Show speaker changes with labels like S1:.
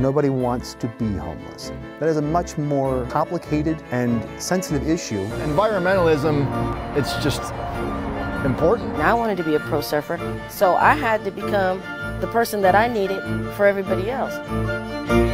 S1: nobody wants to be homeless. That is a much more complicated and sensitive issue.
S2: Environmentalism, it's just important.
S3: I wanted to be a pro surfer, so I had to become the person that I needed for everybody else.